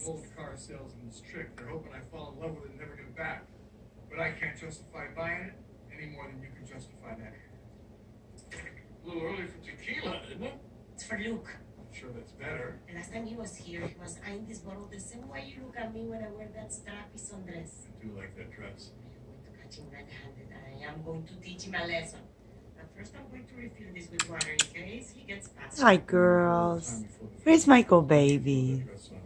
old car salesman's trick. They're hoping I fall in love with it and never get it back. But I can't justify buying it any more than you can justify that. A little early for tequila, isn't it? It's for Luke. I'm sure that's better. The last time he was here, he was eyeing this bottle the same way you look at me when I wear that strappy sundress. I do like that dress. I'm going to catch him red-handed. I am going to teach him a lesson. But first, I'm going to refill this with water in case he gets past. Hi, girls. Where's Michael, baby? Dress on.